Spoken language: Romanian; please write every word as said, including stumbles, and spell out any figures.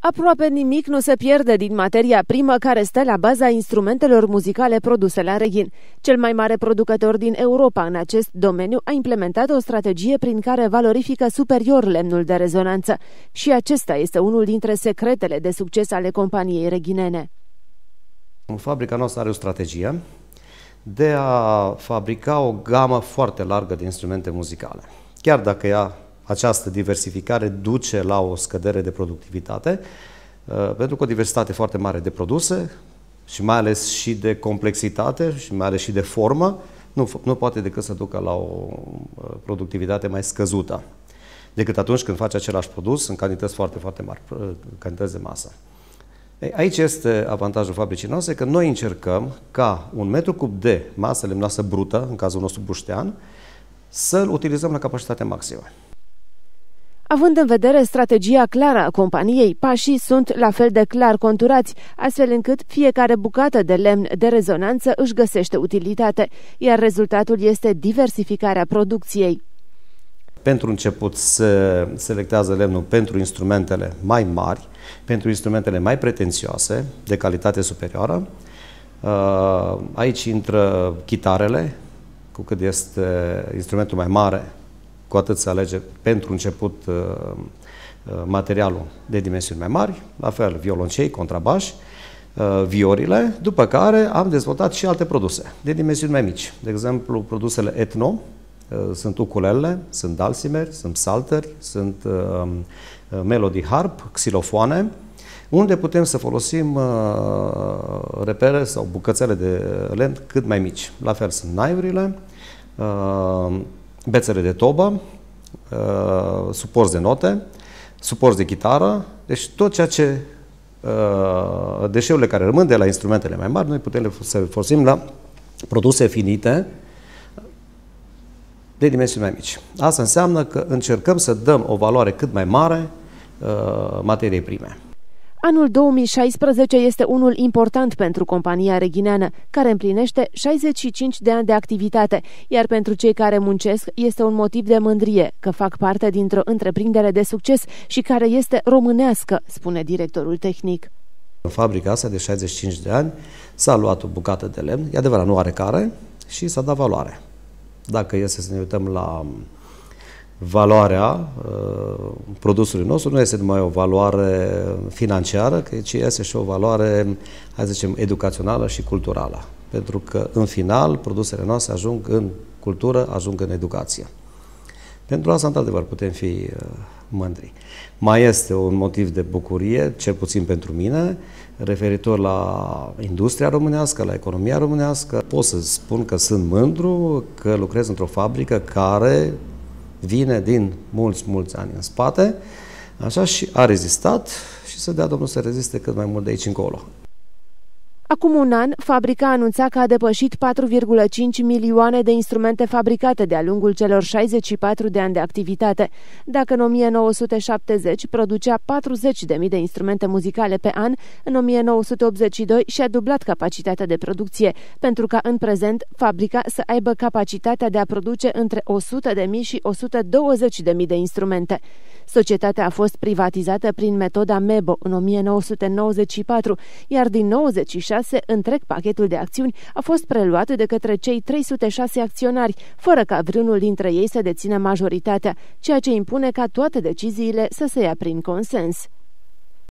Aproape nimic nu se pierde din materia primă care stă la baza instrumentelor muzicale produse la Reghin. Cel mai mare producător din Europa în acest domeniu a implementat o strategie prin care valorifică superior lemnul de rezonanță și acesta este unul dintre secretele de succes ale companiei reghinene. Fabrica noastră are o strategie de a fabrica o gamă foarte largă de instrumente muzicale. Chiar dacă ea această diversificare duce la o scădere de productivitate, pentru că o diversitate foarte mare de produse și mai ales și de complexitate și mai ales și de formă, nu, nu poate decât să ducă la o productivitate mai scăzută decât atunci când faci același produs în cantități foarte, foarte mari, cantități de masă. Aici este avantajul fabricii noastre, că noi încercăm ca un metru cub de masă lemnoasă brută, în cazul nostru buștean, să-l utilizăm la capacitate maximă. Având în vedere strategia clară a companiei, pașii sunt la fel de clar conturați, astfel încât fiecare bucată de lemn de rezonanță își găsește utilitate, iar rezultatul este diversificarea producției. Pentru început se selectează lemnul pentru instrumentele mai mari, pentru instrumentele mai pretențioase, de calitate superioară. Aici intră chitarele, cu cât este instrumentul mai mare, cu atât se alege pentru început materialul de dimensiuni mai mari, la fel violoncei, contrabași, viorile, după care am dezvoltat și alte produse de dimensiuni mai mici. De exemplu, produsele etno, sunt ukulele, sunt dulcimeri, sunt psalteri, sunt uh, melody harp, xilofoane, unde putem să folosim uh, repere sau bucățele de lemn cât mai mici. La fel sunt naiurile, uh, bețele de tobă, uh, suporți de note, suporți de chitară, deci tot ceea ce uh, deșeurile care rămân de la instrumentele mai mari, noi putem să le folosim la produse finite de dimensiuni mai mici. Asta înseamnă că încercăm să dăm o valoare cât mai mare uh, materiei prime. Anul două mii șaisprezece este unul important pentru compania reghineană, care împlinește șaizeci și cinci de ani de activitate, iar pentru cei care muncesc este un motiv de mândrie că fac parte dintr-o întreprindere de succes și care este românească, spune directorul tehnic. În fabrica asta de șaizeci și cinci de ani s-a luat o bucată de lemn, e adevărat, nu are care, și s-a dat valoare. Dacă este să ne uităm la valoarea uh, produsului nostru, nu este numai o valoare financiară, ci este și o valoare, hai să zicem, educațională și culturală. Pentru că, în final, produsele noastre ajung în cultură, ajung în educație. Pentru asta, într-adevăr, putem fi uh, mândri. Mai este un motiv de bucurie, cel puțin pentru mine, referitor la industria românească, la economia românească. Pot să spun că sunt mândru că lucrez într-o fabrică care vine din mulți, mulți ani în spate, așa, și a rezistat și să dea Domnul să reziste cât mai mult de aici încolo. Acum un an, fabrica anunța că a depășit patru virgulă cinci milioane de instrumente fabricate de-a lungul celor șaizeci și patru de ani de activitate. Dacă în o mie nouă sute șaptezeci producea patruzeci de mii de instrumente muzicale pe an, în o mie nouă sute optzeci și doi și-a dublat capacitatea de producție, pentru ca în prezent fabrica să aibă capacitatea de a produce între o sută de mii și o sută douăzeci de mii de instrumente. Societatea a fost privatizată prin metoda Mebo în o mie nouă sute nouăzeci și patru, iar din nouăzeci și șase întreg pachetul de acțiuni a fost preluat de către cei trei sute șase acționari, fără ca vreunul dintre ei să dețină majoritatea, ceea ce impune ca toate deciziile să se ia prin consens.